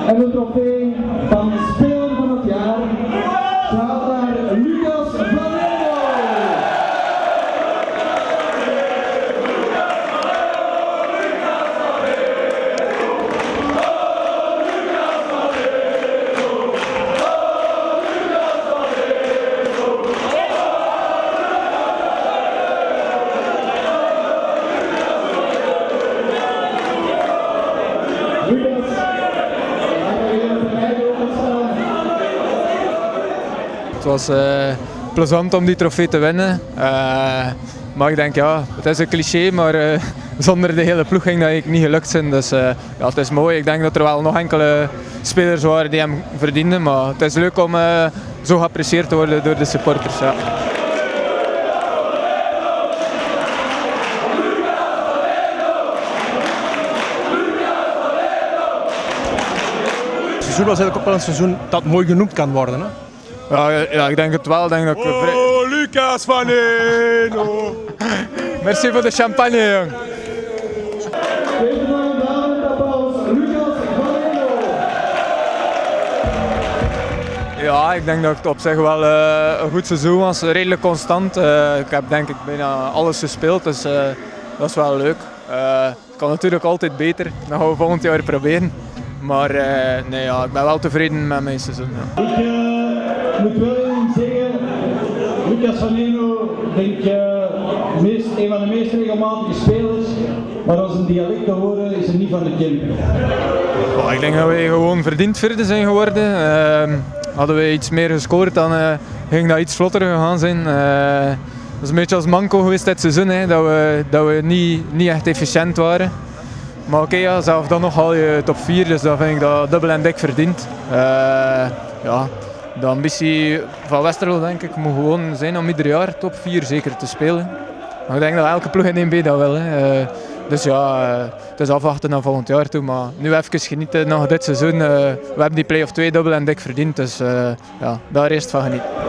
En de trofee van Speler van het Jaar gaat naar Lucas Valero. Het was plezant om die trofee te winnen. Maar ik denk, ja, het is een cliché, maar zonder de hele ploeg ging dat eigenlijk niet gelukt zijn. Dus ja, het is mooi. Ik denk dat er wel nog enkele spelers waren die hem verdienden. Maar het is leuk om zo geapprecieerd te worden door de supporters. Ja. Het seizoen was eigenlijk ook wel een seizoen dat mooi genoemd kan worden. Hè? Ja, ik denk het wel. Ik denk dat oh, Lucas Valero! Merci voor de champagne, jong. Ja, ik denk dat het op zich wel een goed seizoen was. Redelijk constant. Ik heb denk ik bijna alles gespeeld, dus dat is wel leuk. Het kan natuurlijk altijd beter. Dat gaan we volgend jaar proberen. Maar nee, ja, ik ben wel tevreden met mijn seizoen. Ja. Ik moet wel even zeggen, Lucas Valero denk een van de meest regelmatige spelers, maar als een dialect te horen is er niet van de kind. Ik denk dat wij gewoon verdiend vierde zijn geworden. Hadden we iets meer gescoord, dan ging dat iets vlotter gegaan zijn. Dat is een beetje als manco geweest dit seizoen, hè, dat we niet echt efficiënt waren. Maar oké, ja, zelf dan nog haal je top 4, dus dan vind ik dat dubbel en dik verdiend. Ja, de ambitie van Westerlo denk ik moet gewoon zijn om ieder jaar top 4 zeker te spelen. Maar ik denk dat elke ploeg in 1B dat wil. Hè. Dus ja, het is afwachten naar volgend jaar toe. Maar nu even genieten nog dit seizoen. We hebben die play-off 2 dubbel en dik verdiend, dus ja, daar eerst van genieten.